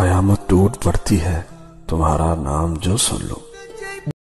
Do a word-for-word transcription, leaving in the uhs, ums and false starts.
कयामत टूट पड़ती है तुम्हारा नाम जो सुन लो।